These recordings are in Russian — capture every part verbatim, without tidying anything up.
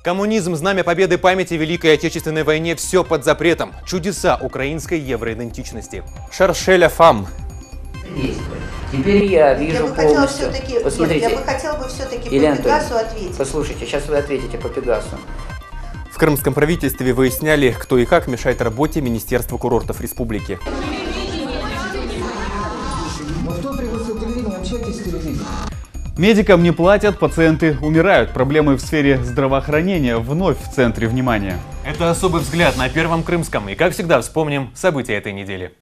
Коммунизм, знамя победы, памяти Великой Отечественной войне – все под запретом. Чудеса украинской евроидентичности. Шаршеля фам. Теперь я вижу я полностью. Посмотрите, я бы хотела бы все-таки по Пегасу ответить. Послушайте, сейчас вы ответите по Пегасу. В крымском правительстве выясняли, кто и как мешает работе Министерства курортов республики. Медикам не платят, пациенты умирают. Проблемы в сфере здравоохранения вновь в центре внимания. Это особый взгляд на Первом Крымском. И, как всегда, вспомним события этой недели.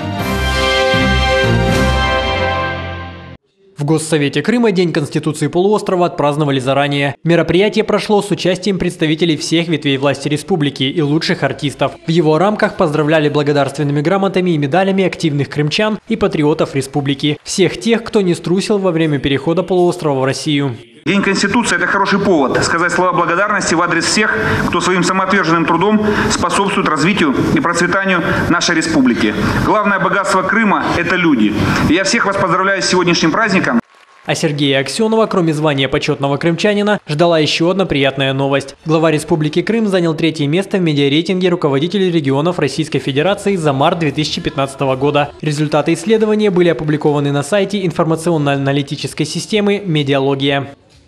В Госсовете Крыма День Конституции полуострова отпраздновали заранее. Мероприятие прошло с участием представителей всех ветвей власти республики и лучших артистов. В его рамках поздравляли благодарственными грамотами и медалями активных крымчан и патриотов республики. Всех тех, кто не струсил во время перехода полуострова в Россию. День Конституции – это хороший повод сказать слова благодарности в адрес всех, кто своим самоотверженным трудом способствует развитию и процветанию нашей республики. Главное богатство Крыма – это люди. И я всех вас поздравляю с сегодняшним праздником. А Сергея Аксенова, кроме звания почетного крымчанина, ждала еще одна приятная новость. Глава Республики Крым занял третье место в медиарейтинге руководителей регионов Российской Федерации за март две тысячи пятнадцатого года. Результаты исследования были опубликованы на сайте информационно-аналитической системы «Медиалогия».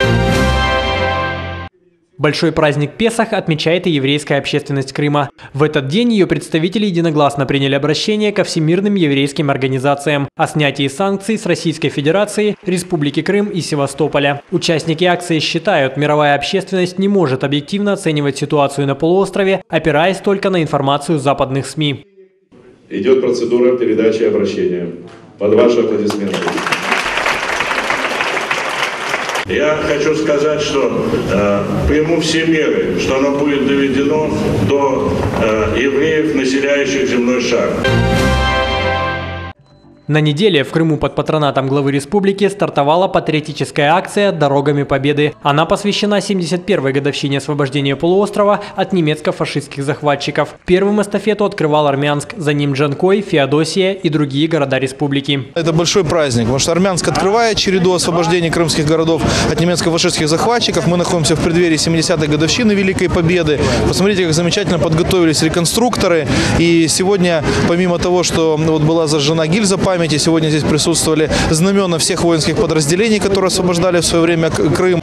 Большой праздник Песах отмечает и еврейская общественность Крыма. В этот день ее представители единогласно приняли обращение ко всемирным еврейским организациям о снятии санкций с Российской Федерации, Республики Крым и Севастополя. Участники акции считают, мировая общественность не может объективно оценивать ситуацию на полуострове, опираясь только на информацию западных СМИ. Идет процедура передачи обращения. Под ваши аплодисменты. Я хочу сказать, что э, приму все меры, что оно будет доведено до э, евреев, населяющих земной шар. На неделе в Крыму под патронатом главы республики стартовала патриотическая акция «Дорогами Победы». Она посвящена семьдесят первой годовщине освобождения полуострова от немецко-фашистских захватчиков. Первым эстафету открывал Армянск, за ним Джанкой, Феодосия и другие города республики. Это большой праздник, потому что Армянск открывает череду освобождения крымских городов от немецко-фашистских захватчиков. Мы находимся в преддверии семидесятой годовщины Великой Победы. Посмотрите, как замечательно подготовились реконструкторы. И сегодня, помимо того, что вот была зажжена гильза памяти, сегодня здесь присутствовали знамена всех воинских подразделений, которые освобождали в свое время Крым.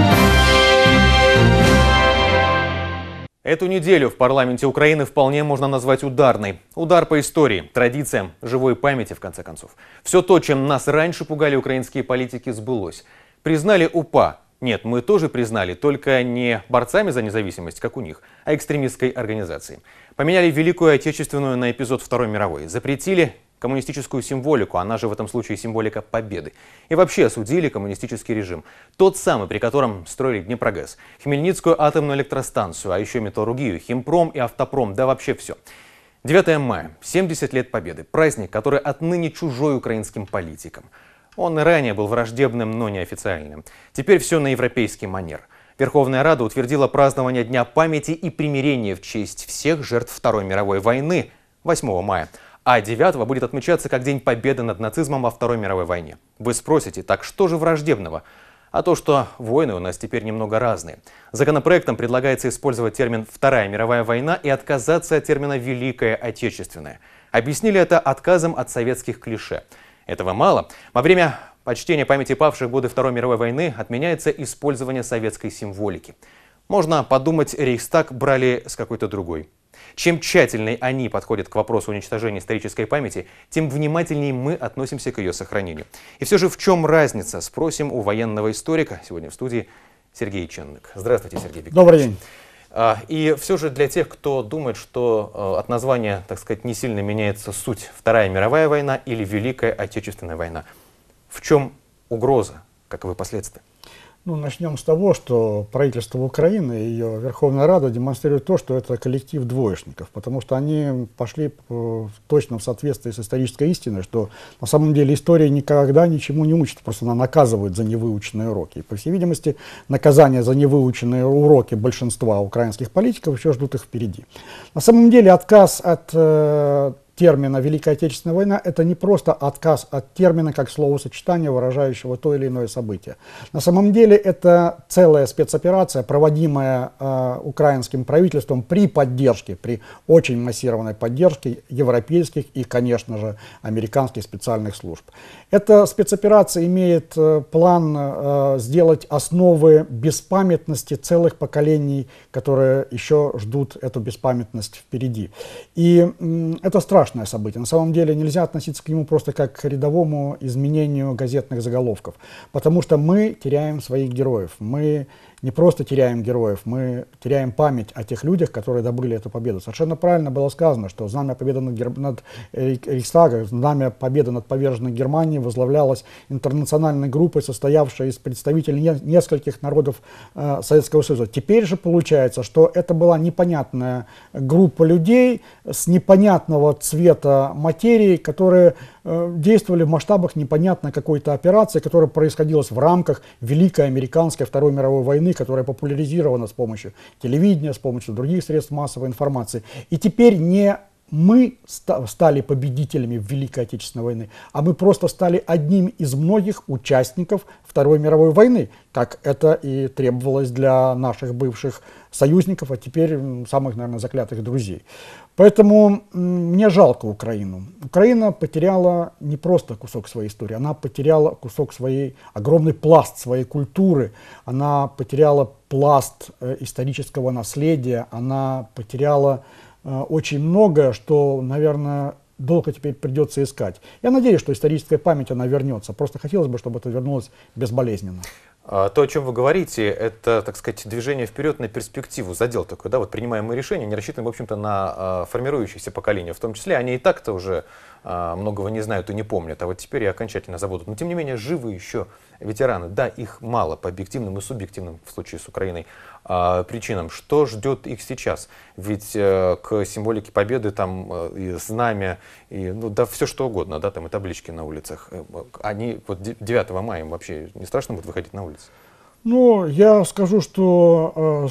Эту неделю в парламенте Украины вполне можно назвать ударной. Удар по истории, традициям, живой памяти, в конце концов. Все то, чем нас раньше пугали украинские политики, сбылось. Признали УПА. Нет, мы тоже признали, только не борцами за независимость, как у них, а экстремистской организацией. Поменяли Великую Отечественную на эпизод Второй мировой. Запретили коммунистическую символику, она же в этом случае символика победы. И вообще осудили коммунистический режим. Тот самый, при котором строили Днепрогэс, Хмельницкую атомную электростанцию, а еще металлургию, Химпром и Автопром, да вообще все. девятое мая, семьдесят лет Победы. Праздник, который отныне чужой украинским политикам. Он и ранее был враждебным, но неофициальным. Теперь все на европейский манер. Верховная Рада утвердила празднование Дня памяти и примирения в честь всех жертв Второй мировой войны восьмого мая. А девятого будет отмечаться как День Победы над нацизмом во Второй мировой войне. Вы спросите, так что же враждебного? А то, что войны у нас теперь немного разные. Законопроектом предлагается использовать термин «Вторая мировая война» и отказаться от термина «Великая Отечественная». Объяснили это отказом от советских клише. Этого мало. Во время почтения памяти павших в годы Второй мировой войны отменяется использование советской символики. Можно подумать, Рейхстаг брали с какой-то другой. Чем тщательнее они подходят к вопросу уничтожения исторической памяти, тем внимательнее мы относимся к ее сохранению. И все же в чем разница? Спросим у военного историка. Сегодня в студии Сергей Ченник. Здравствуйте, Сергей Викторович. Добрый день. И все же для тех, кто думает, что от названия, так сказать, не сильно меняется суть Вторая мировая война или Великая Отечественная война, в чем угроза, каковы последствия? Ну, начнем с того, что правительство Украины и ее Верховная Рада демонстрируют то, что это коллектив двоечников, потому что они пошли в точном соответствии с исторической истиной, что на самом деле история никогда ничему не учит, просто она наказывает за невыученные уроки. И, по всей видимости, наказание за невыученные уроки большинства украинских политиков еще ждут их впереди. На самом деле отказ от э, термина «Великая Отечественная война» — это не просто отказ от термина как словосочетания, выражающего то или иное событие. На самом деле это целая спецоперация, проводимая э, украинским правительством при поддержке, при очень массированной поддержке европейских и, конечно же, американских специальных служб. Эта спецоперация имеет э, план э, сделать основы беспамятности целых поколений, которые еще ждут эту беспамятность впереди. И э, это страшное событие. На самом деле нельзя относиться к нему просто как к рядовому изменению газетных заголовков, потому что мы теряем своих героев. Мы не просто теряем героев, мы теряем память о тех людях, которые добыли эту победу. Совершенно правильно было сказано, что знамя победы над, Гер... над Рейхстагом, знамя победы над поверженной Германией возглавлялось интернациональной группой, состоявшей из представителей не... нескольких народов э, Советского Союза. Теперь же получается, что это была непонятная группа людей с непонятного цвета материи, которые э, действовали в масштабах непонятной какой-то операции, которая происходила в рамках Великой Американской Второй мировой войны, которая популяризирована с помощью телевидения, с помощью других средств массовой информации. И теперь не мы ста стали победителями в Великой Отечественной войны, а мы просто стали одним из многих участников Второй мировой войны, как это и требовалось для наших бывших союзников, а теперь самых, наверное, заклятых друзей. Поэтому мне жалко Украину. Украина потеряла не просто кусок своей истории, она потеряла кусок своей, огромный пласт своей культуры, она потеряла пласт э, исторического наследия, она потеряла э, очень многое, что, наверное, долго теперь придется искать. Я надеюсь, что историческая память, она вернется. Просто хотелось бы, чтобы это вернулось безболезненно. То, о чем вы говорите, это, так сказать, движение вперед на перспективу, задел такой, да, вот принимаемые решения, не рассчитаны, в общем-то, на а, формирующиеся поколения, в том числе, они и так-то уже а, многого не знают и не помнят, а вот теперь и окончательно забудут. Но, тем не менее, живы еще ветераны, да, их мало по объективным и субъективным, в случае с Украиной, а, причинам. Что ждет их сейчас? Ведь а, к символике победы там а, и знамя, и, ну, да, все что угодно, да, там и таблички на улицах, они вот девятого мая им вообще не страшно будет выходить на улицу? Ну, я скажу, что э,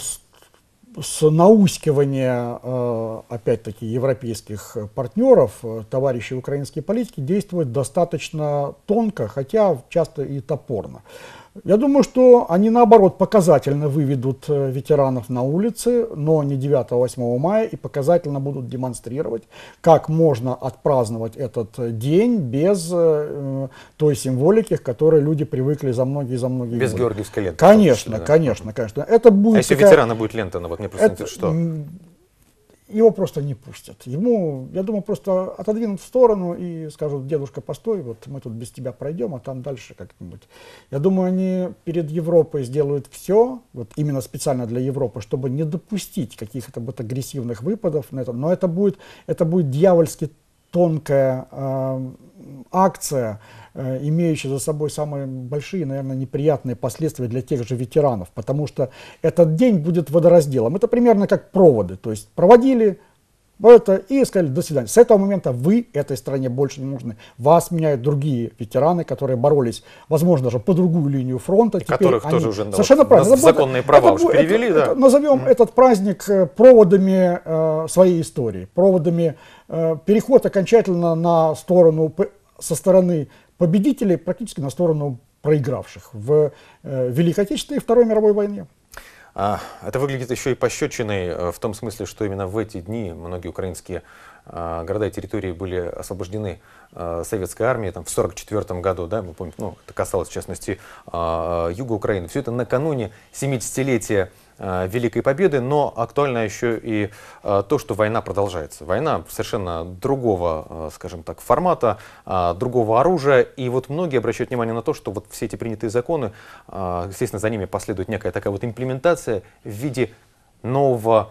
с, с наускивания, э, опять-таки, европейских партнеров, э, товарищи украинские политики действуют достаточно тонко, хотя часто и топорно. Я думаю, что они, наоборот, показательно выведут э, ветеранов на улицы, но не девятого-восьмого мая, и показательно будут демонстрировать, как можно отпраздновать этот день без э, той символики, к которой люди привыкли за многие за многие без годы. георгиевской ленты. Конечно, да. конечно, конечно. Это будет а если такая... ветерана будет лента, ну вот мне просто это... интересно, что? Его просто не пустят. Ему, я думаю, просто отодвинут в сторону и скажут: дедушка, постой, вот мы тут без тебя пройдем, а там дальше как-нибудь. Я думаю, они перед Европой сделают все, вот именно специально для Европы, чтобы не допустить каких-то вот агрессивных выпадов на это. Но это будет, это будет дьявольски тонкая э, акция, э, имеющая за собой самые большие, наверное, неприятные последствия для тех же ветеранов, потому что этот день будет водоразделом. Это примерно как проводы, то есть проводили это и сказали: до свидания. С этого момента вы этой стране больше не нужны. Вас меняют другие ветераны, которые боролись, возможно, даже по другую линию фронта. И которых они... тоже уже совершенно правильно. законные права это, уже это, перевели. Это, да. это, назовем mm-hmm. этот праздник проводами э, своей истории, проводами э, переход окончательно на сторону, со стороны победителей практически на сторону проигравших в э, Великой Отечественной и Второй мировой войне. Это выглядит еще и пощечиной в том смысле, что именно в эти дни многие украинские города и территории были освобождены советской армией, там, в сорок четвёртом году, да, мы помним, ну, это касалось, в частности, юга Украины. Все это накануне семидесятилетия Великой Победы, но актуально еще и то, что война продолжается. Война совершенно другого, скажем так, формата, другого оружия. И вот многие обращают внимание на то, что вот все эти принятые законы, естественно, за ними последует некая такая вот имплементация в виде нового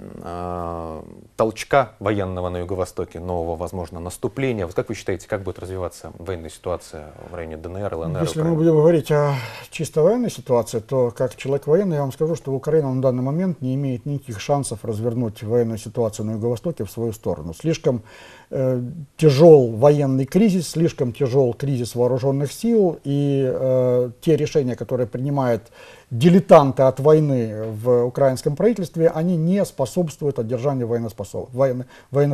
э, толчка военного на Юго-Востоке, нового, возможно, наступления. Вот как вы считаете, как будет развиваться военная ситуация в районе ДНР, ЛНР? Если Украины? мы будем говорить о чисто военной ситуации, то как человек военный я вам скажу, что Украина на данный момент не имеет никаких шансов развернуть военную ситуацию на Юго-Востоке в свою сторону. Слишком э, тяжел военный кризис, слишком тяжел кризис вооруженных сил, и э, те решения, которые принимают дилетанты от войны в украинском правительстве, они не способствуют одержанию военной, военной победы.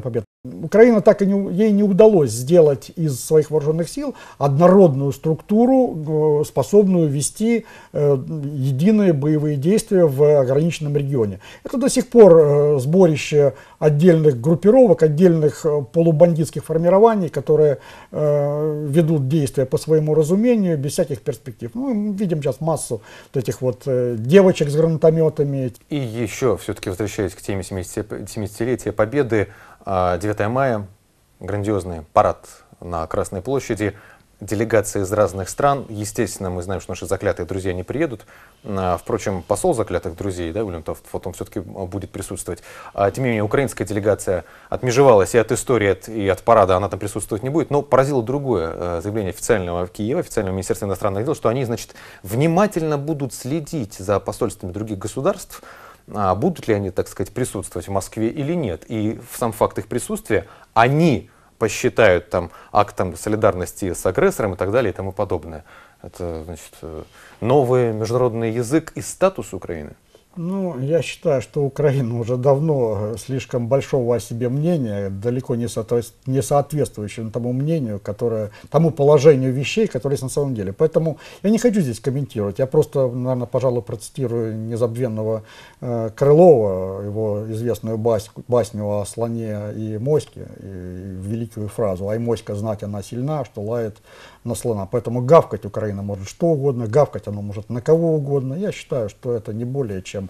Украина так и не, ей не удалось сделать из своих вооруженных сил однородную структуру, способную вести э, единые боевые действия в ограниченном регионе. Это до сих пор э, сборище отдельных группировок, отдельных э, полубандитских формирований, которые э, ведут действия по своему разумению, без всяких перспектив. Ну, мы видим сейчас массу вот этих вот э, девочек с гранатометами. И еще, все-таки возвращаясь к теме семидесятилетия Победы, девятое мая, грандиозный парад на Красной площади, делегации из разных стран. Естественно, мы знаем, что наши заклятые друзья не приедут. Впрочем, посол заклятых друзей, да, Уильям Тафт, он все-таки будет присутствовать. Тем не менее, украинская делегация отмежевалась и от истории, и от парада, она там присутствовать не будет. Но поразило другое заявление официального Киева, официального Министерства иностранных дел, что они, значит, внимательно будут следить за посольствами других государств, А будут ли они, так сказать, присутствовать в Москве или нет. И в сам факт их присутствия они посчитают там актом солидарности с агрессором и так далее и тому подобное. Это, значит, новый международный язык и статус Украины. Ну, я считаю, что Украина уже давно слишком большого о себе мнения, далеко не, соответств... не соответствующего тому мнению, которое, тому положению вещей, которое есть на самом деле. Поэтому я не хочу здесь комментировать. Я просто, наверное, пожалуй, процитирую незабвенного э, Крылова, его известную бас... басню о слоне и моське, и великую фразу «Ай, моська, знать она сильна, что лает на слона». Поэтому гавкать Украина может что угодно, гавкать она может на кого угодно. Я считаю, что это не более чем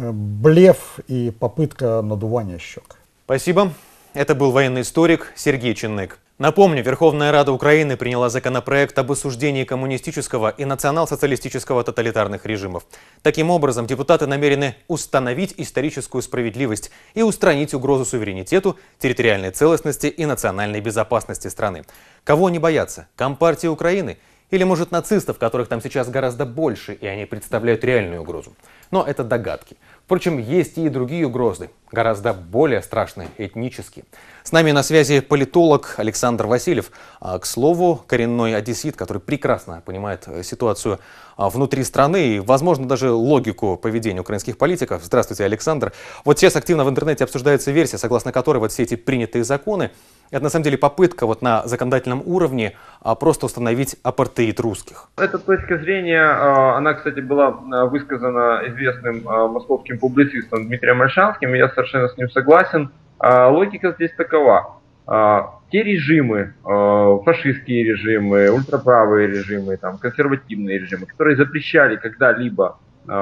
блеф и попытка надувания щек. Спасибо. Это был военный историк Сергей Чиннык. Напомню, Верховная Рада Украины приняла законопроект об осуждении коммунистического и национал-социалистического тоталитарных режимов. Таким образом, депутаты намерены установить историческую справедливость и устранить угрозу суверенитету, территориальной целостности и национальной безопасности страны. Кого они боятся? Компартии Украины? Или, может, нацистов, которых там сейчас гораздо больше, и они представляют реальную угрозу? Но это догадки. Впрочем, есть и другие угрозы, гораздо более страшные, этнические. С нами на связи политолог Александр Васильев. К слову, коренной одессит, который прекрасно понимает ситуацию внутри страны и, возможно, даже логику поведения украинских политиков. Здравствуйте, Александр. Вот сейчас активно в интернете обсуждается версия, согласно которой вот все эти принятые законы, это на самом деле попытка вот на законодательном уровне просто установить апартеид русских. Эта точка зрения, она, кстати, была высказана известным московским публицистом Дмитрием Ольшанским, и я совершенно с ним согласен. Логика здесь такова. Те режимы, фашистские режимы, ультраправые режимы, там, консервативные режимы, которые запрещали когда-либо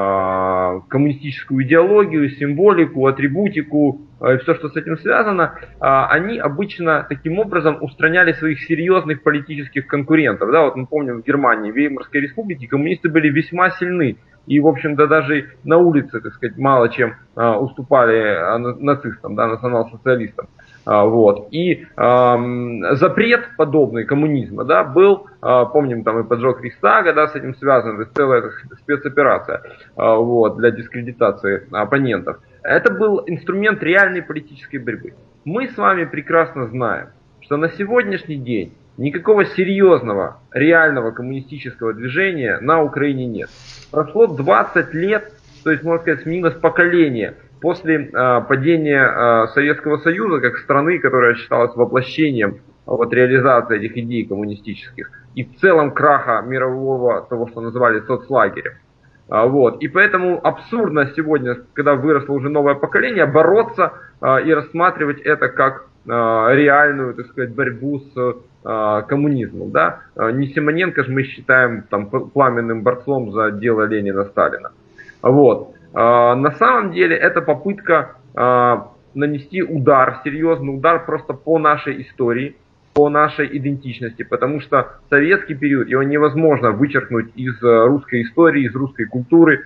коммунистическую идеологию, символику, атрибутику и все, что с этим связано, они обычно таким образом устраняли своих серьезных политических конкурентов. Да, вот мы помним, в Германии, в Веймарской республике коммунисты были весьма сильны. И, в общем-то, даже на улице, так сказать, мало чем а, уступали а, нацистам, да, национал-социалистам. А, вот. И а, запрет подобный коммунизма, да, был, а, помним, там и поджог Рейхстага, да, с этим связана целая спецоперация, а, вот, для дискредитации оппонентов. Это был инструмент реальной политической борьбы. Мы с вами прекрасно знаем, что на сегодняшний день никакого серьезного, реального коммунистического движения на Украине нет. Прошло двадцать лет, то есть, можно сказать, сменилось поколение после э, падения э, Советского Союза, как страны, которая считалась воплощением вот, реализации этих идей коммунистических, и в целом краха мирового, того, что называли соцлагерем. А, вот. И поэтому абсурдно сегодня, когда выросло уже новое поколение, бороться э, и рассматривать это как э, реальную, так сказать, борьбу с коммунизмом, да, не Симоненко же мы считаем там пламенным борцом за дело Ленина-Сталина. Вот. На самом деле это попытка нанести удар, серьезный удар просто по нашей истории, по нашей идентичности, потому что советский период, его невозможно вычеркнуть из русской истории, из русской культуры.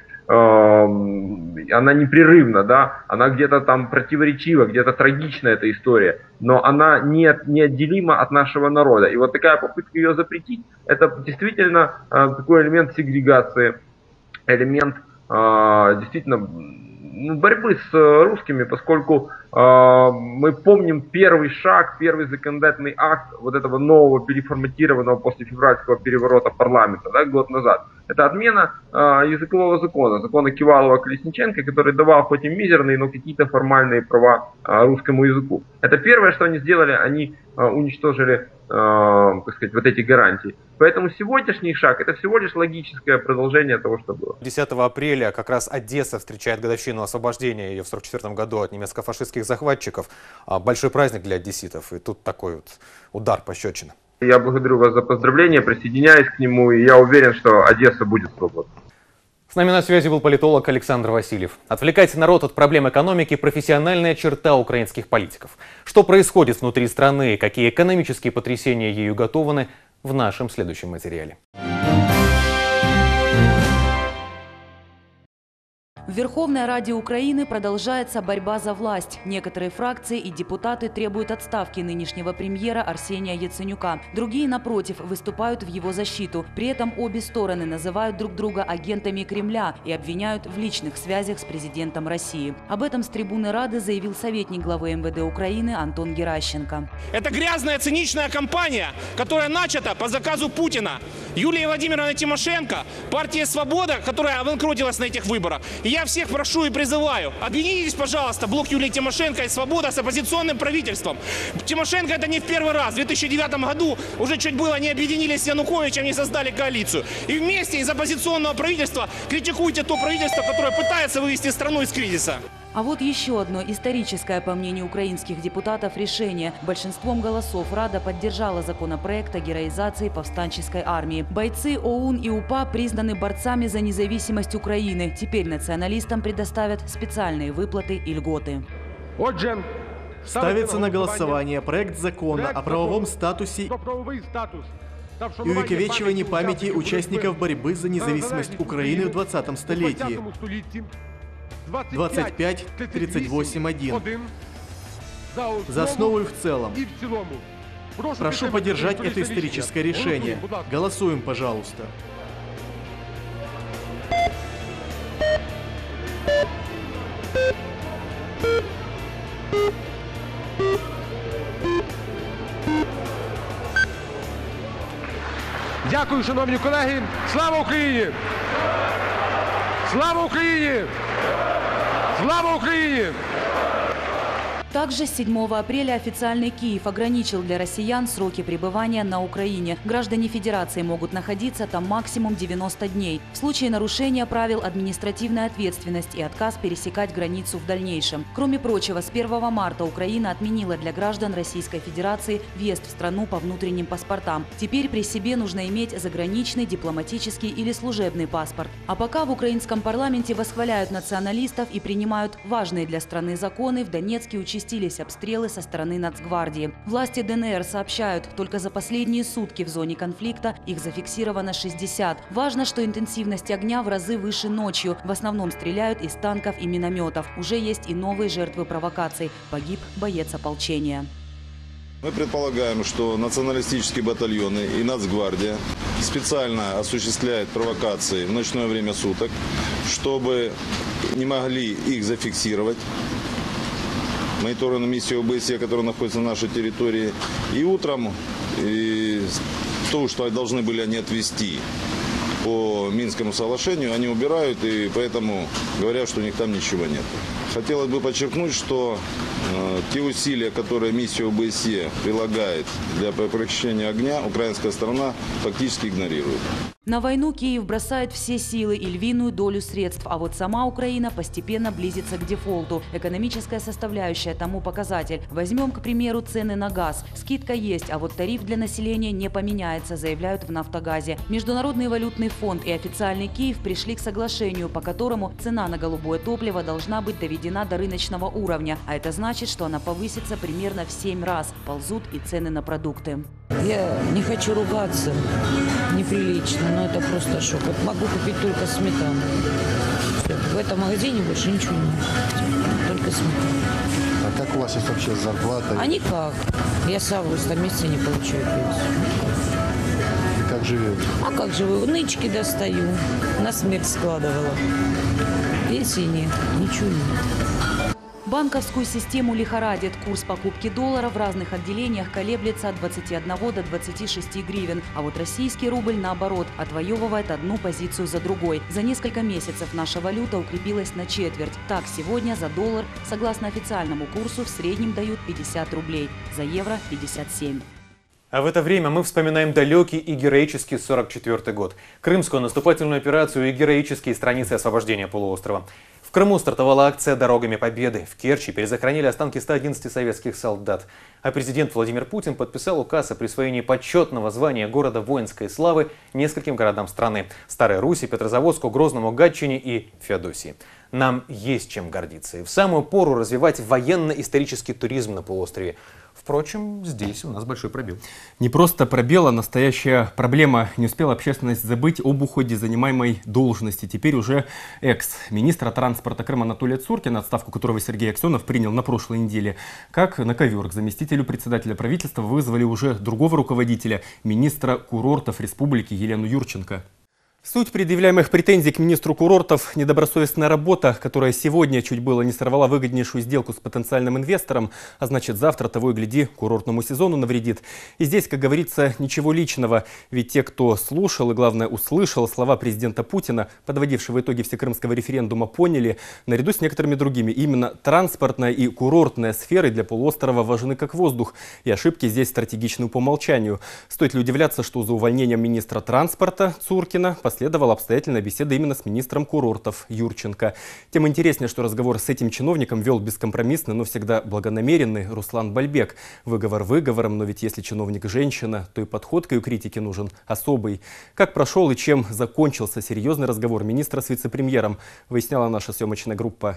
Она непрерывна, да, она где-то там противоречива, где-то трагична эта история, но она не, неотделима от нашего народа. И вот такая попытка ее запретить, это действительно э, такой элемент сегрегации, элемент э, действительно борьбы с русскими, поскольку мы помним первый шаг, первый законодательный акт вот этого нового переформатированного после февральского переворота парламента, да, год назад. Это отмена языкового закона, закона Кивалова-Колесниченко, который давал хоть и мизерные, но какие-то формальные права русскому языку. Это первое, что они сделали, они уничтожили, так сказать, вот эти гарантии. Поэтому сегодняшний шаг — это всего лишь логическое продолжение того, что было. десятого апреля как раз Одесса встречает годовщину освобождения ее в сорок четвёртом году от немецко-фашистских захватчиков. Большой праздник для одесситов, и тут такой вот удар пощечина. Я благодарю вас за поздравления, присоединяюсь к нему, и я уверен, что Одесса будет свободна. С нами на связи был политолог Александр Васильев. Отвлекать народ от проблем экономики – профессиональная черта украинских политиков. Что происходит внутри страны и какие экономические потрясения ею готованы – в нашем следующем материале. В Верховной Раде Украины продолжается борьба за власть. Некоторые фракции и депутаты требуют отставки нынешнего премьера Арсения Яценюка. Другие, напротив, выступают в его защиту. При этом обе стороны называют друг друга агентами Кремля и обвиняют в личных связях с президентом России. Об этом с трибуны Рады заявил советник главы эм вэ дэ Украины Антон Геращенко. Это грязная, циничная кампания, которая начата по заказу Путина. Юлия Владимировна Тимошенко, партия «Свобода», которая выкрутилась на этих выборах. И я всех прошу и призываю, объединитесь, пожалуйста, блок Юлии Тимошенко и «Свобода» с оппозиционным правительством. Тимошенко это не в первый раз. В две тысячи девятом году уже чуть было не объединились с Януковичем, не создали коалицию. И вместе из оппозиционного правительства критикуйте то правительство, которое пытается вывести страну из кризиса. А вот еще одно историческое, по мнению украинских депутатов, решение. Большинством голосов Рада поддержала законопроект о героизации повстанческой армии. Бойцы ОУН и УПА признаны борцами за независимость Украины. Теперь националистам предоставят специальные выплаты и льготы. Ставится на голосование проект закона о правовом статусе и увековечивании памяти участников борьбы за независимость Украины в двадцатом столетии. двадцать пять тридцать восемь один. За основу и в целом. Прошу поддержать это историческое решение. Голосуем, пожалуйста. Дякую, шановні колеги. Слава Україні! Слава Україні! Слава Украине! Также с седьмого апреля официальный Киев ограничил для россиян сроки пребывания на Украине. Граждане Федерации могут находиться там максимум девяносто дней. В случае нарушения правил административная ответственность и отказ пересекать границу в дальнейшем. Кроме прочего, с первого марта Украина отменила для граждан Российской Федерации въезд в страну по внутренним паспортам. Теперь при себе нужно иметь заграничный, дипломатический или служебный паспорт. А пока в украинском парламенте восхваляют националистов и принимают важные для страны законы, в Донецке участились обстрелы со стороны Нацгвардии. Власти дэ эн эр сообщают, только за последние сутки в зоне конфликта их зафиксировано шестьдесят. Важно, что интенсивность огня в разы выше ночью. В основном стреляют из танков и минометов. Уже есть и новые жертвы провокаций. Погиб боец ополчения. Мы предполагаем, что националистические батальоны и Нацгвардия специально осуществляют провокации в ночное время суток, чтобы не могли их зафиксировать. Мониторинговую миссию о бэ эс е, которая находится на нашей территории. И утром и то, что должны были они отвезти по Минскому соглашению, они убирают, и поэтому говорят, что у них там ничего нет. Хотелось бы подчеркнуть, что э, те усилия, которые миссия о бэ эс е прилагает для прекращения огня, украинская сторона фактически игнорирует. На войну Киев бросает все силы и львиную долю средств, а вот сама Украина постепенно близится к дефолту. Экономическая составляющая тому показатель. Возьмем, к примеру, цены на газ. Скидка есть, а вот тариф для населения не поменяется, заявляют в «Нафтогазе». Международный валютный фонд и официальный Киев пришли к соглашению, по которому цена на голубое топливо должна быть доведена до рыночного уровня. А это значит, что она повысится примерно в семь раз. Ползут и цены на продукты. Я не хочу ругаться, неприлично, но это просто шок. Вот могу купить только сметану. В этом магазине больше ничего не могу. Только сметану. А как у вас есть вообще зарплата? А никак. Я с августа месяца не получаю пенсию. И как живете? А как живу? Нычки достаю. На смерть складывала. пенсии нет, ничего нет. Банковскую систему лихорадит. Курс покупки доллара в разных отделениях колеблется от двадцати одного до двадцати шести гривен. А вот российский рубль, наоборот, отвоевывает одну позицию за другой. За несколько месяцев наша валюта укрепилась на четверть. Так, сегодня за доллар, согласно официальному курсу, в среднем дают пятьдесят рублей. За евро – пятьдесят семь. А в это время мы вспоминаем далекий и героический сорок четвёртый год. Крымскую наступательную операцию и героические страницы освобождения полуострова. В Крыму стартовала акция «Дорогами Победы». В Керчи перезахоронили останки ста одиннадцати советских солдат. А президент Владимир Путин подписал указ о присвоении почетного звания города воинской славы нескольким городам страны – Старой Руси, Петрозаводску, Грозному, Гатчине и Феодосии. Нам есть чем гордиться и в самую пору развивать военно-исторический туризм на полуострове. Впрочем, здесь у нас большой пробел. Не просто пробел, а настоящая проблема. Не успела общественность забыть об уходе занимаемой должности. Теперь уже экс-министра транспорта Крыма Анатолия Цуркина, отставку которого Сергей Аксенов принял на прошлой неделе, как на ковер к заместителю председателя правительства вызвали уже другого руководителя, министра курортов республики Елену Юрченко. Суть предъявляемых претензий к министру курортов – недобросовестная работа, которая сегодня чуть было не сорвала выгоднейшую сделку с потенциальным инвестором, а значит завтра, того и гляди, курортному сезону навредит. И здесь, как говорится, ничего личного, ведь те, кто слушал и, главное, услышал слова президента Путина, подводившего итоги всекрымского референдума, поняли, наряду с некоторыми другими, именно транспортная и курортная сферы для полуострова важны как воздух, и ошибки здесь стратегичны по умолчанию. Стоит ли удивляться, что за увольнением министра транспорта Цуркина последовала обстоятельная беседа именно с министром курортов Юрченко. Тем интереснее, что разговор с этим чиновником вел бескомпромиссный, но всегда благонамеренный Руслан Бальбек. Выговор выговором, но ведь если чиновник женщина, то и подход к ее критике нужен особый. Как прошел и чем закончился серьезный разговор министра с вице-премьером, выясняла наша съемочная группа.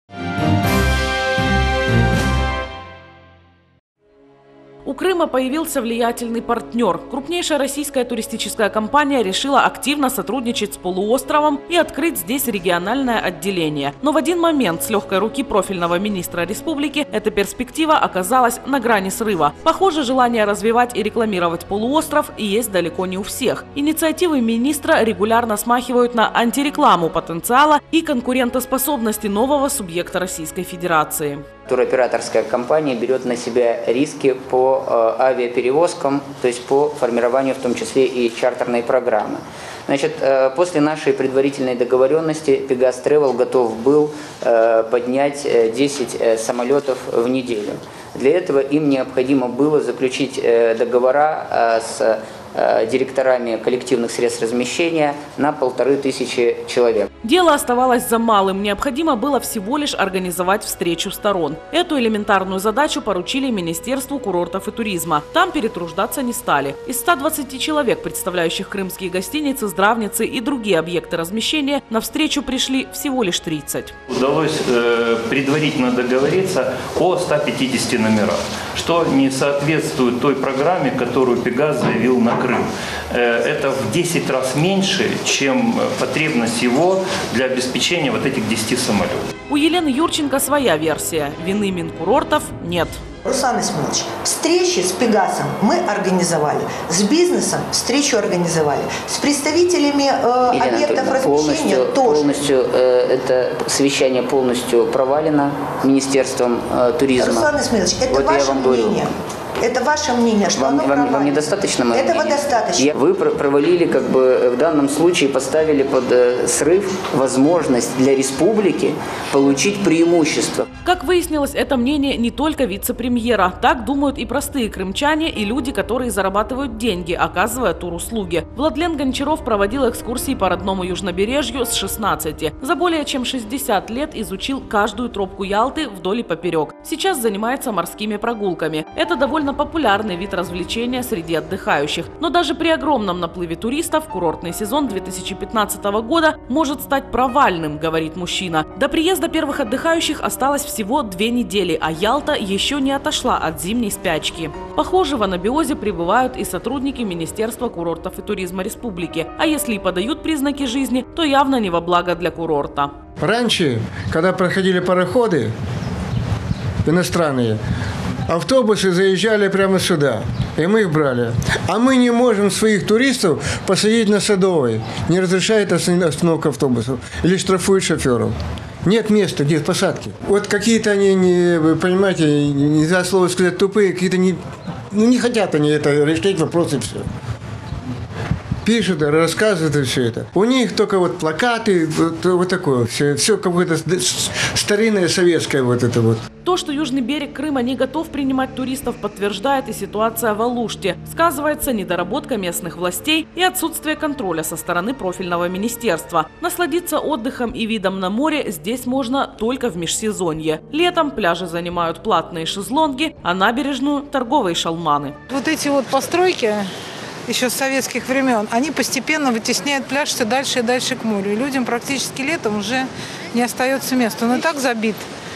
У Крыма появился влиятельный партнер. Крупнейшая российская туристическая компания решила активно сотрудничать с полуостровом и открыть здесь региональное отделение. Но в один момент с легкой руки профильного министра республики эта перспектива оказалась на грани срыва. Похоже, желание развивать и рекламировать полуостров есть далеко не у всех. Инициативы министра регулярно смахивают на антирекламу потенциала и конкурентоспособности нового субъекта Российской Федерации. Туроператорская компания берет на себя риски по э, авиаперевозкам, то есть по формированию в том числе и чартерной программы. Значит, э, после нашей предварительной договоренности Пегас Тревел готов был э, поднять десять э, самолетов в неделю. Для этого им необходимо было заключить э, договора э, с директорами коллективных средств размещения на полторы тысячи человек. Дело оставалось за малым. Необходимо было всего лишь организовать встречу сторон. Эту элементарную задачу поручили Министерству курортов и туризма. Там перетруждаться не стали. Из ста двадцати человек, представляющих крымские гостиницы, здравницы и другие объекты размещения, на встречу пришли всего лишь тридцать. Удалось э, предварительно договориться о ста пятидесяти номерах, что не соответствует той программе, которую Пегас заявил на Крым. Это в десять раз меньше, чем потребность его для обеспечения вот этих десяти самолетов. У Елены Юрченко своя версия. Вины Минкурортов нет. Руслан Исмаилович, встречи с Пегасом мы организовали, с бизнесом встречу организовали, с представителями э, Елена, объектов размещения полностью, тоже. Полностью, э, это совещание полностью провалено Министерством э, туризма. Руслан Исмаилович, это вот ваше мнение. Это ваше мнение, что вам, оно вам, вам недостаточно моего Этого мнения? достаточно. Вы провалили, как бы в данном случае поставили под срыв возможность для республики получить преимущество. Как выяснилось, это мнение не только вице-премьера. Так думают и простые крымчане, и люди, которые зарабатывают деньги, оказывая туруслуги. Владлен Гончаров проводил экскурсии по родному южнобережью с шестнадцати. За более чем шестьдесят лет изучил каждую тропку Ялты вдоль и поперек. Сейчас занимается морскими прогулками. Это довольно популярный вид развлечения среди отдыхающих. Но даже при огромном наплыве туристов курортный сезон две тысячи пятнадцатого года может стать провальным, говорит мужчина. До приезда первых отдыхающих осталось всего две недели, а Ялта еще не отошла от зимней спячки. Похоже, в анабиозе пребывают и сотрудники Министерства курортов и туризма республики. А если и подают признаки жизни, то явно не во благо для курорта. Раньше, когда проходили пароходы иностранные, автобусы заезжали прямо сюда, и мы их брали. А мы не можем своих туристов посадить на Садовой. Не разрешает остановка автобусов или штрафует шоферов. Нет места, где посадки. Вот какие-то они, не, вы понимаете, нельзя слово сказать, тупые, какие-то не, ну, не хотят они это решить вопросы, все. Пишут, рассказывают и все это. У них только вот плакаты, вот, вот такое, все, все какое-то старинное советское вот это вот. То, что южный берег Крыма не готов принимать туристов, подтверждает и ситуация в Алуште. Сказывается недоработка местных властей и отсутствие контроля со стороны профильного министерства. Насладиться отдыхом и видом на море здесь можно только в межсезонье. Летом пляжи занимают платные шезлонги, а набережную – торговые шалманы. Вот эти вот постройки еще с советских времен, они постепенно вытесняют пляж все дальше и дальше к морю. И людям практически летом уже не остается места. Он и так забит,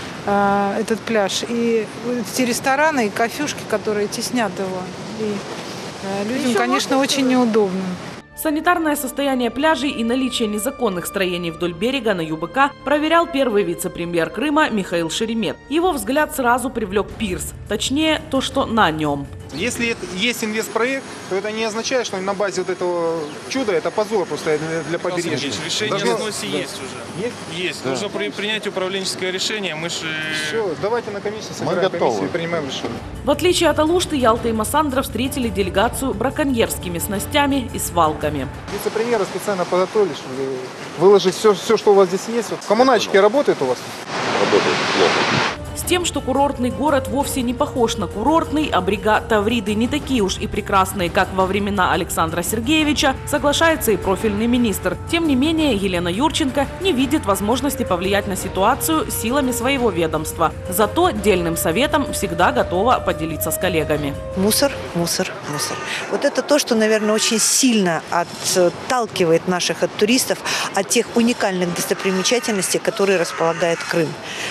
э, этот пляж. И эти рестораны и кофюшки, которые теснят его. И э, людям, конечно, очень неудобно. Санитарное состояние пляжей и наличие незаконных строений вдоль берега на ю бэ ка проверял первый вице-премьер Крыма Михаил Шеремет. Его взгляд сразу привлек пирс, точнее то, что на нем. Если это есть инвестпроект, то это не означает, что на базе вот этого чуда это позор просто для побережья. Решение Должно... о сносе да. есть уже. Есть? Есть. Да. Нужно при, принять управленческое решение. Мы же... Все, давайте на комиссию собираем комиссию и принимаем решение. В отличие от Алушты, Ялта и Массандра встретили делегацию браконьерскими снастями и свалками. Вице-премьера специально подготовили, чтобы выложить все, все, что у вас здесь есть. Коммунальщики работают у вас? Работают плохо. С тем, что курортный город вовсе не похож на курортный, а брега Тавриды не такие уж и прекрасные, как во времена Александра Сергеевича, соглашается и профильный министр. Тем не менее, Елена Юрченко не видит возможности повлиять на ситуацию силами своего ведомства. Зато дельным советом всегда готова поделиться с коллегами. Мусор, мусор, мусор. Вот это то, что, наверное, очень сильно отталкивает наших от туристов от тех уникальных достопримечательностей, которые располагает Крым.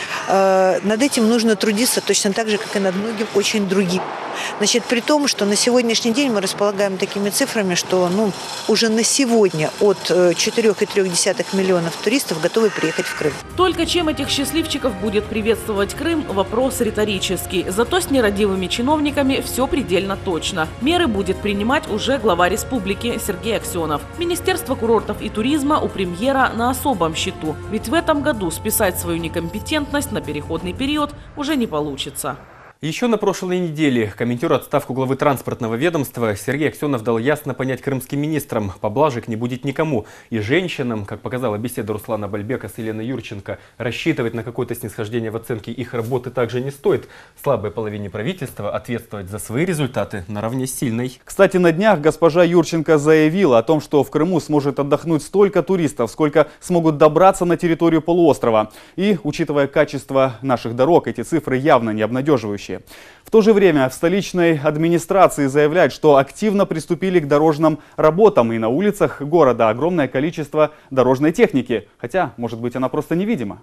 Над этим нужно трудиться точно так же, как и над многим очень другим. Значит, при том, что на сегодняшний день мы располагаем такими цифрами, что ну, уже на сегодня от четырёх целых трёх десятых миллионов туристов готовы приехать в Крым. Только чем этих счастливчиков будет приветствовать Крым – вопрос риторический. Зато с нерадивыми чиновниками все предельно точно. Меры будет принимать уже глава республики Сергей Аксенов. Министерство курортов и туризма у премьера на особом счету. Ведь в этом году списать свою некомпетентность на переходный период уже не получится. Еще на прошлой неделе комментируя отставку главы транспортного ведомства, Сергей Аксенов дал ясно понять крымским министрам: поблажек не будет никому. И женщинам, как показала беседа Руслана Бальбека с Еленой Юрченко, рассчитывать на какое-то снисхождение в оценке их работы также не стоит. Слабой половине правительства ответствовать за свои результаты наравне с сильной. Кстати, на днях госпожа Юрченко заявила о том, что в Крыму сможет отдохнуть столько туристов, сколько смогут добраться на территорию полуострова. И, учитывая качество наших дорог, эти цифры явно не обнадеживающие. В то же время в столичной администрации заявляют, что активно приступили к дорожным работам, и на улицах города огромное количество дорожной техники. Хотя, может быть, она просто невидима.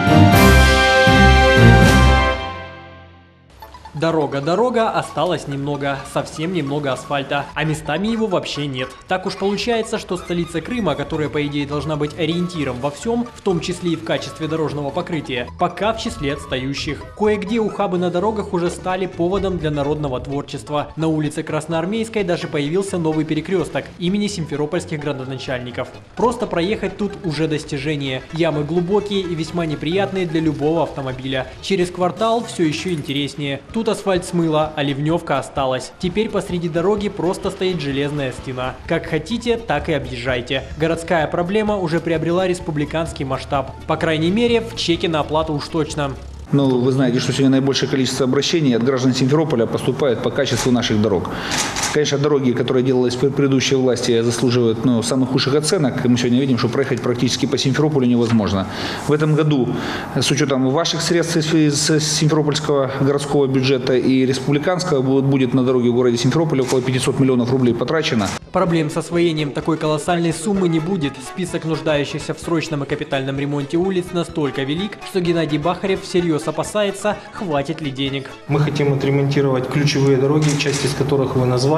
Дорога, дорога, осталось немного, совсем немного асфальта, а местами его вообще нет. Так уж получается, что столица Крыма, которая по идее должна быть ориентиром во всем, в том числе и в качестве дорожного покрытия, пока в числе отстающих. Кое-где ухабы на дорогах уже стали поводом для народного творчества. На улице Красноармейской даже появился новый перекресток имени симферопольских градоначальников. Просто проехать тут уже достижение. Ямы глубокие и весьма неприятные для любого автомобиля. Через квартал все еще интереснее. Тут асфальт смыло, а ливневка осталась. Теперь посреди дороги просто стоит железная стена. Как хотите, так и объезжайте. Городская проблема уже приобрела республиканский масштаб. По крайней мере, в чеке на оплату уж точно. Но вы знаете, что сегодня наибольшее количество обращений от граждан Симферополя поступает по качеству наших дорог. Конечно, дороги, которые делались при предыдущей власти, заслуживают ну, самых худших оценок. Мы сегодня видим, что проехать практически по Симферополю невозможно. В этом году, с учетом ваших средств из Симферопольского городского бюджета и республиканского, будет на дороге в городе Симферополе около пятисот миллионов рублей потрачено. Проблем с освоением такой колоссальной суммы не будет. Список нуждающихся в срочном и капитальном ремонте улиц настолько велик, что Геннадий Бахарев всерьез опасается, хватит ли денег. Мы хотим отремонтировать ключевые дороги, часть из которых вы назвали.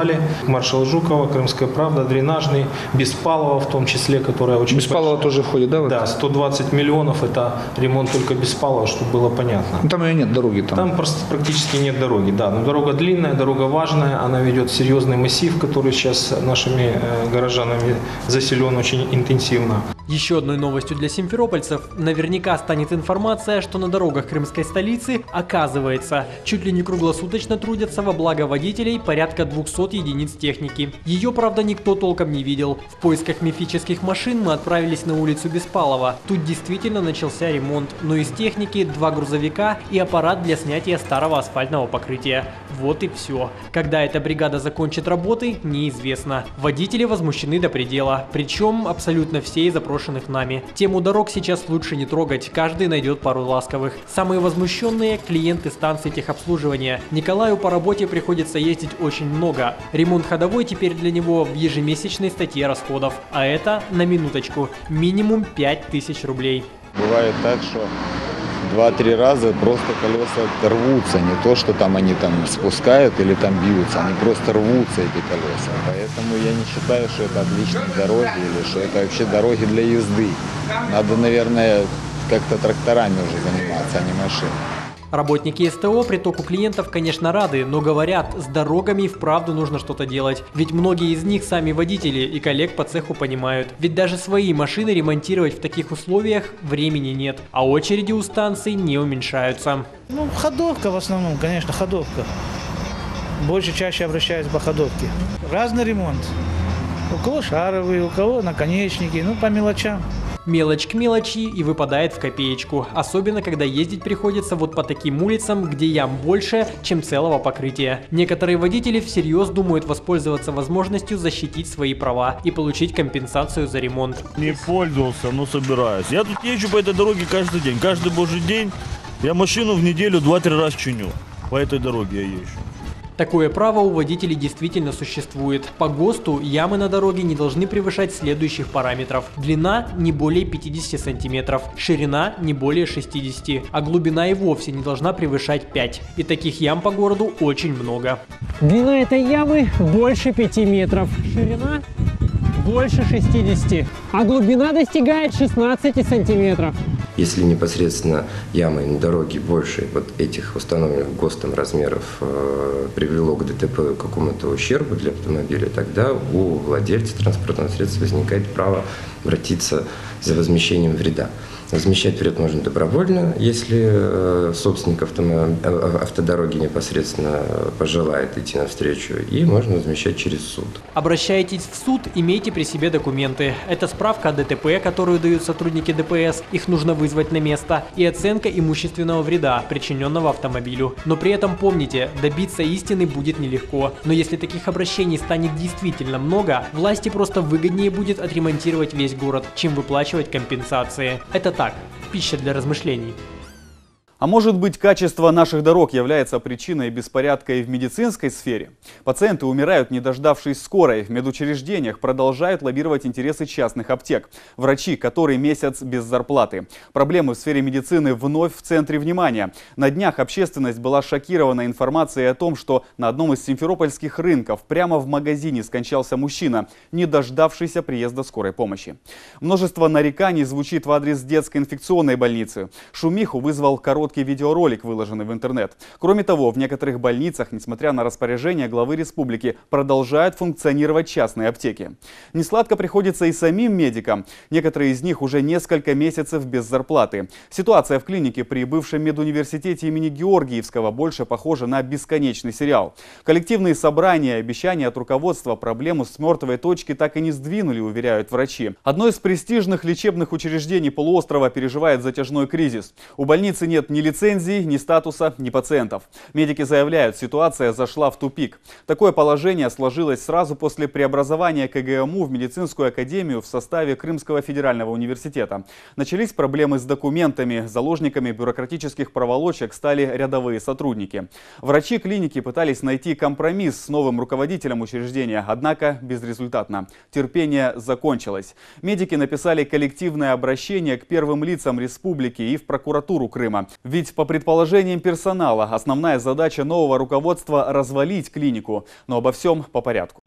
называли. Маршал Жукова, Крымская правда, дренажный, Беспалова в том числе, которая очень Беспалова тоже входит, да? Да, сто двадцать миллионов – это ремонт только Беспалова, чтобы было понятно. Ну, там ее нет дороги. Там, там просто практически нет дороги, да. Но дорога длинная, дорога важная, она ведет серьезный массив, который сейчас нашими горожанами заселен очень интенсивно. Еще одной новостью для симферопольцев наверняка станет информация, что на дорогах крымской столицы, оказывается, чуть ли не круглосуточно трудятся во благо водителей порядка двухсот единиц техники. Ее, правда, никто толком не видел. В поисках мифических машин мы отправились на улицу Беспалова. Тут действительно начался ремонт, но из техники два грузовика и аппарат для снятия старого асфальтного покрытия. Вот и все. Когда эта бригада закончит работы, неизвестно. Водители возмущены до предела, причем абсолютно все из запрошенных нами. Тему дорог сейчас лучше не трогать, каждый найдет пару ласковых. Самые возмущенные – клиенты станции техобслуживания. Николаю по работе приходится ездить очень много. Ремонт ходовой теперь для него в ежемесячной статье расходов. А это, на минуточку, минимум пять тысяч рублей. Бывает так, что два-три раза просто колеса рвутся, не то, что там они там спускают или там бьются, они просто рвутся, эти колеса. Поэтому я не считаю, что это отличные дороги или что это вообще дороги для езды. Надо, наверное, как-то тракторами уже заниматься, а не машинами. Работники СТО притоку клиентов, конечно, рады, но говорят, с дорогами и вправду нужно что-то делать. Ведь многие из них сами водители и коллег по цеху понимают. Ведь даже свои машины ремонтировать в таких условиях времени нет, а очереди у станций не уменьшаются. Ну, ходовка в основном, конечно, ходовка. Больше чаще обращаюсь по ходовке. Разный ремонт. У кого шаровые, у кого наконечники, ну, по мелочам. Мелочь к мелочи и выпадает в копеечку, особенно когда ездить приходится вот по таким улицам, где ям больше, чем целого покрытия. Некоторые водители всерьез думают воспользоваться возможностью защитить свои права и получить компенсацию за ремонт. Не пользовался, но собираюсь. Я тут езжу по этой дороге каждый день, каждый божий день. Я машину в неделю два-три раза чиню. По этой дороге я езжу. Такое право у водителей действительно существует. По ГОСТу ямы на дороге не должны превышать следующих параметров. Длина не более пятидесяти сантиметров, ширина не более шестидесяти, а глубина и вовсе не должна превышать пять. И таких ям по городу очень много. Длина этой ямы больше пяти метров, ширина больше шестидесяти, а глубина достигает шестнадцати сантиметров. Если непосредственно ямы на дороге больше вот этих установленных ГОСТом размеров э, привело к ДТП к какому-то ущербу для автомобиля, тогда у владельца транспортного средства возникает право обратиться за возмещением вреда. Возмещать вред можно добровольно, если э, собственник автомо... автодороги непосредственно пожелает идти навстречу, и можно возмещать через суд. Обращайтесь в суд, имейте при себе документы. Это справка о ДТП, которую дают сотрудники ДПС, их нужно вызвать на место, и оценка имущественного вреда, причиненного автомобилю. Но при этом помните, добиться истины будет нелегко. Но если таких обращений станет действительно много, власти просто выгоднее будет отремонтировать весь город, чем выплачивать компенсации. Это так, пища для размышлений. А может быть, качество наших дорог является причиной беспорядка и в медицинской сфере? Пациенты умирают, не дождавшись скорой. В медучреждениях продолжают лоббировать интересы частных аптек. Врачи, который месяц без зарплаты. Проблемы в сфере медицины вновь в центре внимания. На днях общественность была шокирована информацией о том, что на одном из симферопольских рынков прямо в магазине скончался мужчина, не дождавшийся приезда скорой помощи. Множество нареканий звучит в адрес детской инфекционной больницы. Шумиху вызвал короткий Короткий видеоролик, выложенный в интернет. Кроме того, в некоторых больницах, несмотря на распоряжение главы республики, продолжают функционировать частные аптеки. Несладко приходится и самим медикам. Некоторые из них уже несколько месяцев без зарплаты. Ситуация в клинике при бывшем медуниверситете имени Георгиевского больше похожа на бесконечный сериал. Коллективные собрания, обещания от руководства проблему с мертвой точки так и не сдвинули, уверяют врачи. Одно из престижных лечебных учреждений полуострова переживает затяжной кризис. У больницы нет ни лицензий, ни статуса, ни пациентов. Медики заявляют, ситуация зашла в тупик. Такое положение сложилось сразу после преобразования КГМУ в медицинскую академию в составе Крымского федерального университета. Начались проблемы с документами, заложниками бюрократических проволочек стали рядовые сотрудники. Врачи клиники пытались найти компромисс с новым руководителем учреждения, однако безрезультатно. Терпение закончилось. Медики написали коллективное обращение к первым лицам республики и в прокуратуру Крыма. Ведь по предположениям персонала, основная задача нового руководства – развалить клинику. Но обо всем по порядку.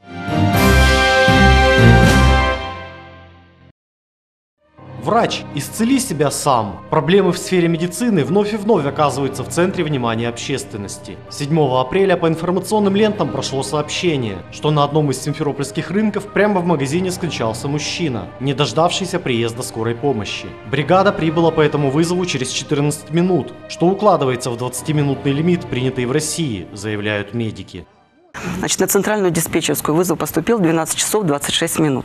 Врач, исцели себя сам. Проблемы в сфере медицины вновь и вновь оказываются в центре внимания общественности. седьмого апреля по информационным лентам прошло сообщение, что на одном из симферопольских рынков прямо в магазине скончался мужчина, не дождавшийся приезда скорой помощи. Бригада прибыла по этому вызову через четырнадцать минут, что укладывается в двадцатиминутный лимит, принятый в России, заявляют медики. Значит, на центральную диспетчерскую вызов поступил в двенадцать часов двадцать шесть минут.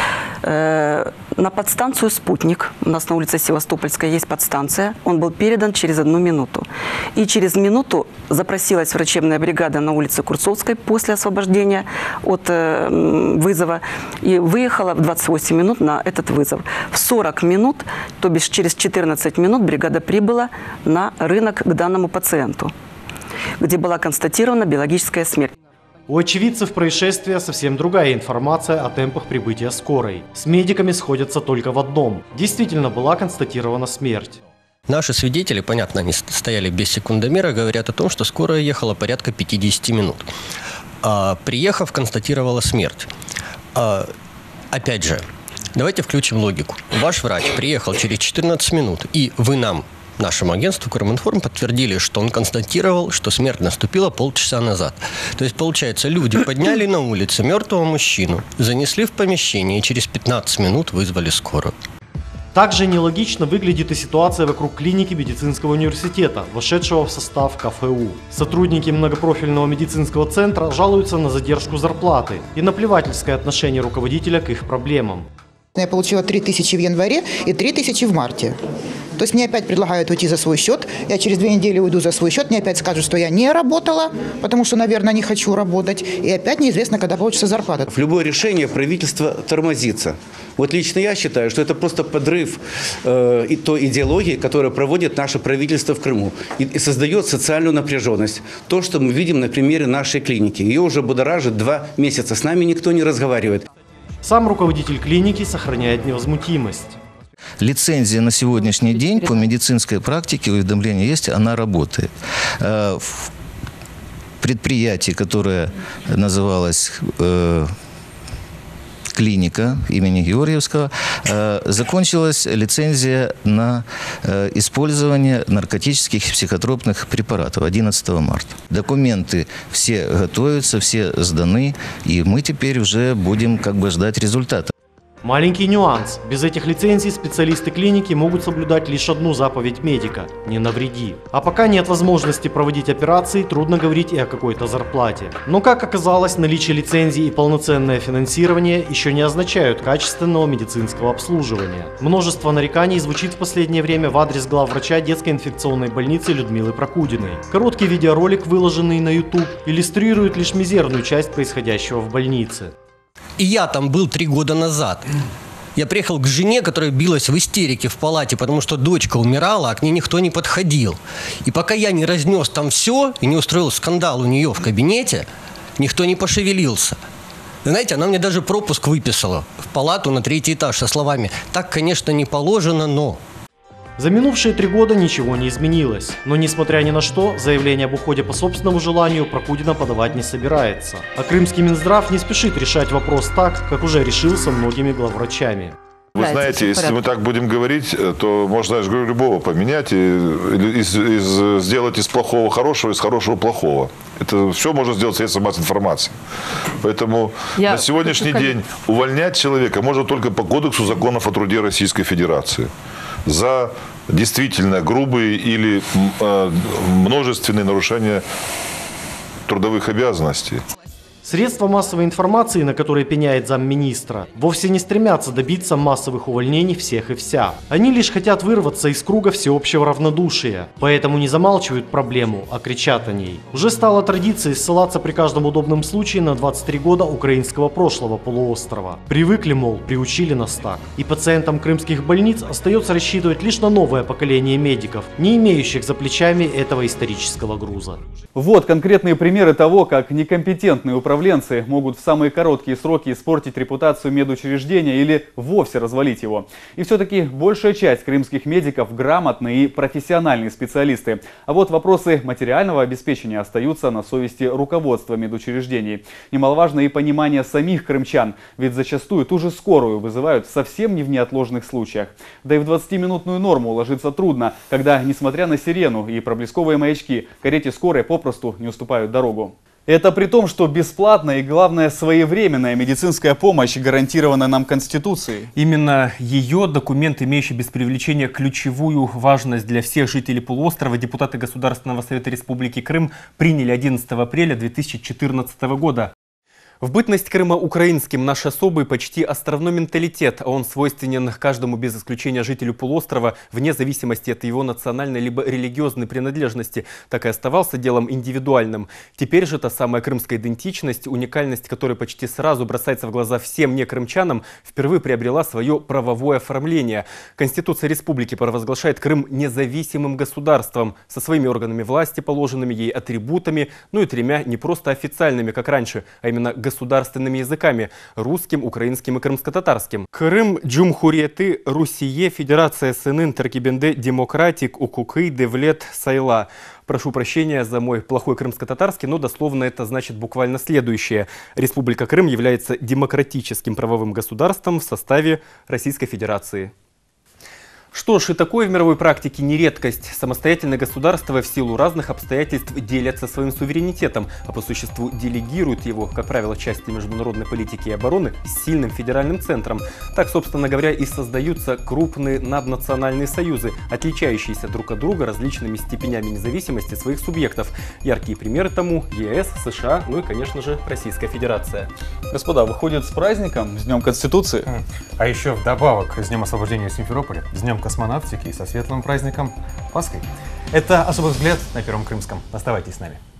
На подстанцию «Спутник», у нас на улице Севастопольская есть подстанция, он был передан через одну минуту. И через минуту запросилась врачебная бригада на улице Курцовской после освобождения от вызова и выехала в двадцать восемь минут на этот вызов. В сорок минут, то бишь через четырнадцать минут, бригада прибыла на рынок к данному пациенту, где была констатирована биологическая смерть. У очевидцев происшествия совсем другая информация о темпах прибытия скорой. С медиками сходятся только в одном. Действительно была констатирована смерть. Наши свидетели, понятно, они стояли без секундомера, говорят о том, что скорая ехала порядка пятидесяти минут. А, приехав, констатировала смерть. А, опять же, давайте включим логику. Ваш врач приехал через четырнадцать минут, и вы нам, нашему агентству Крыминформ, подтвердили, что он констатировал, что смерть наступила полчаса назад. То есть, получается, люди подняли на улице мертвого мужчину, занесли в помещение и через пятнадцать минут вызвали скорую. Также нелогично выглядит и ситуация вокруг клиники медицинского университета, вошедшего в состав ка эф у. Сотрудники многопрофильного медицинского центра жалуются на задержку зарплаты и наплевательское отношение руководителя к их проблемам. Я получила три тысячи в январе и три тысячи в марте. То есть мне опять предлагают уйти за свой счет. Я через две недели уйду за свой счет. Мне опять скажут, что я не работала, потому что, наверное, не хочу работать. И опять неизвестно, когда получится зарплата. В любое решение правительство тормозится. Вот лично я считаю, что это просто подрыв э, и той идеологии, которую проводит наше правительство в Крыму. И, и создает социальную напряженность. То, что мы видим на примере нашей клиники. Ее уже будоражит два месяца. С нами никто не разговаривает. Сам руководитель клиники сохраняет невозмутимость. Лицензия на сегодняшний день по медицинской практике, уведомление есть, она работает. В предприятии, которое называлось клиника имени Георгиевского, закончилась лицензия на использование наркотических и психотропных препаратов одиннадцатого марта. Документы все готовятся, все сданы, и мы теперь уже будем как бы ждать результата. Маленький нюанс. Без этих лицензий специалисты клиники могут соблюдать лишь одну заповедь медика – не навреди. А пока нет возможности проводить операции, трудно говорить и о какой-то зарплате. Но, как оказалось, наличие лицензий и полноценное финансирование еще не означают качественного медицинского обслуживания. Множество нареканий звучит в последнее время в адрес главврача детской инфекционной больницы Людмилы Прокудиной. Короткий видеоролик, выложенный на YouTube, иллюстрирует лишь мизерную часть происходящего в больнице. И я там был три года назад. Я приехал к жене, которая билась в истерике в палате, потому что дочка умирала, а к ней никто не подходил. И пока я не разнес там все и не устроил скандал у нее в кабинете, никто не пошевелился. Вы знаете, она мне даже пропуск выписала в палату на третий этаж со словами «так, конечно, не положено, но…» За минувшие три года ничего не изменилось. Но, несмотря ни на что, заявление об уходе по собственному желанию Прокудина подавать не собирается. А крымский Минздрав не спешит решать вопрос так, как уже решил со многими главврачами. Вы знаете, если мы так будем говорить, то можно, я же говорю, любого поменять и из, из, сделать из плохого хорошего, из хорошего плохого. Это все можно сделать средством массовой информации. Поэтому я на сегодняшний хочу... день увольнять человека можно только по Кодексу законов о труде Российской Федерации за действительно грубые или э, множественные нарушения трудовых обязанностей. Средства массовой информации, на которые пеняет замминистра, вовсе не стремятся добиться массовых увольнений всех и вся. Они лишь хотят вырваться из круга всеобщего равнодушия. Поэтому не замалчивают проблему, а кричат о ней. Уже стало традицией ссылаться при каждом удобном случае на двадцать три года украинского прошлого полуострова. Привыкли, мол, приучили нас так. И пациентам крымских больниц остается рассчитывать лишь на новое поколение медиков, не имеющих за плечами этого исторического груза. Вот конкретные примеры того, как некомпетентные управленцы управленцы могут в самые короткие сроки испортить репутацию медучреждения или вовсе развалить его. И все-таки большая часть крымских медиков грамотные и профессиональные специалисты. А вот вопросы материального обеспечения остаются на совести руководства медучреждений. Немаловажно и понимание самих крымчан, ведь зачастую ту же скорую вызывают совсем не в неотложных случаях. Да и в двадцатиминутную норму уложиться трудно, когда, несмотря на сирену и проблесковые маячки, карете скорой попросту не уступают дорогу. Это при том, что бесплатная и, главное, своевременная медицинская помощь гарантирована нам Конституцией. Именно ее документ, имеющий без преувеличения ключевую важность для всех жителей полуострова, депутаты Государственного совета Республики Крым приняли одиннадцатого апреля две тысячи четырнадцатого года. В бытность Крыма украинским наш особый, почти островной менталитет, а он свойственен каждому без исключения жителю полуострова, вне зависимости от его национальной либо религиозной принадлежности, так и оставался делом индивидуальным. Теперь же та самая крымская идентичность, уникальность которой почти сразу бросается в глаза всем некрымчанам, впервые приобрела свое правовое оформление. Конституция республики провозглашает Крым независимым государством, со своими органами власти, положенными ей атрибутами, ну и тремя не просто официальными, как раньше, а именно государственными языками – русским, украинским и крымско-татарским. Крым Джумхуриеты Русие Федерация Сынын Теркибенде Демократик Укукы Девлет Сайла. Прошу прощения за мой плохой крымско-татарский, но дословно это значит буквально следующее. Республика Крым является демократическим правовым государством в составе Российской Федерации. Что ж, и такое в мировой практике не редкость. Самостоятельные государства в силу разных обстоятельств делятся своим суверенитетом, а по существу делегируют его, как правило, части международной политики и обороны с сильным федеральным центром. Так, собственно говоря, и создаются крупные наднациональные союзы, отличающиеся друг от друга различными степенями независимости своих субъектов. Яркие примеры тому – ЕС, США, ну и, конечно же, Российская Федерация. Господа, выходит с праздником, с Днем Конституции. А еще вдобавок с Днем освобождения Симферополя, с Днем космонавтики и со светлым праздником Пасхой. Это «Особый взгляд» на Первом Крымском. Оставайтесь с нами.